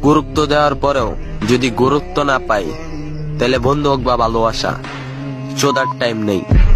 গুরুত্ব দেওয়ার পরেও যদি গুরুত্ব না পাই, তাহলে বন্ধু হোক বা ভালোবাসা, চোদার টাইম নেই।